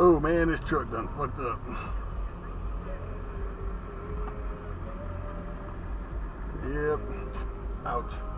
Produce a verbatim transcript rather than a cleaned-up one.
Oh man, this truck done fucked up. Yep. Ouch.